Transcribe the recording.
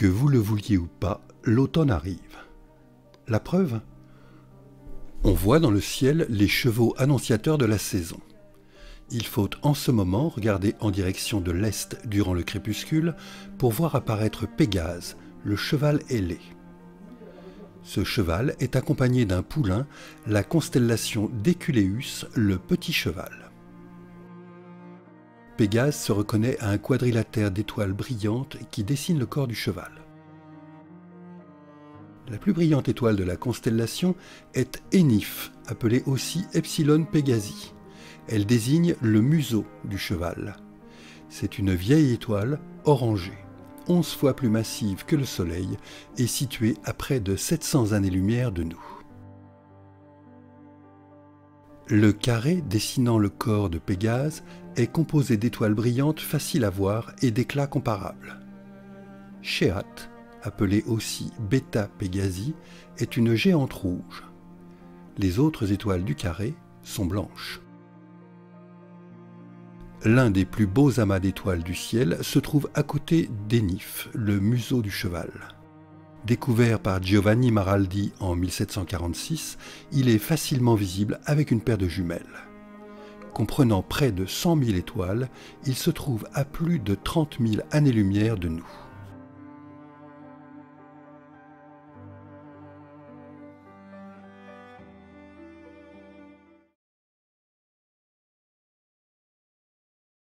Que vous le vouliez ou pas, l'automne arrive. La preuve ? On voit dans le ciel les chevaux annonciateurs de la saison. Il faut en ce moment regarder en direction de l'est durant le crépuscule pour voir apparaître Pégase, le cheval ailé. Ce cheval est accompagné d'un poulain, la constellation d'Éculéus, le petit cheval. Pégase se reconnaît à un quadrilatère d'étoiles brillantes qui dessine le corps du cheval. La plus brillante étoile de la constellation est Éniphe, appelée aussi Epsilon Pégasi. Elle désigne le museau du cheval. C'est une vieille étoile orangée, 11 fois plus massive que le Soleil et située à près de 700 années-lumière de nous. Le carré dessinant le corps de Pégase est composé d'étoiles brillantes faciles à voir et d'éclats comparables. Chéate, appelée aussi Beta Pégasi, est une géante rouge. Les autres étoiles du carré sont blanches. L'un des plus beaux amas d'étoiles du ciel se trouve à côté d'Éniphe, le museau du cheval. Découvert par Giovanni Maraldi en 1746, il est facilement visible avec une paire de jumelles. Comprenant près de 100 000 étoiles, il se trouve à plus de 30 000 années-lumière de nous.